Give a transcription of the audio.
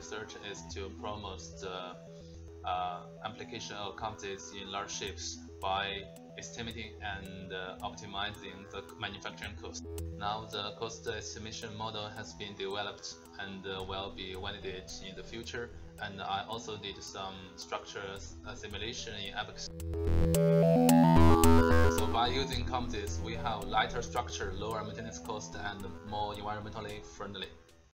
research is to promote the application of composites in large ships by estimating and optimizing the manufacturing cost. Now the cost estimation model has been developed and will be validated in the future, and I also did some structure simulation in Apex. So by using composites, we have lighter structure, lower maintenance cost, and more environmentally friendly.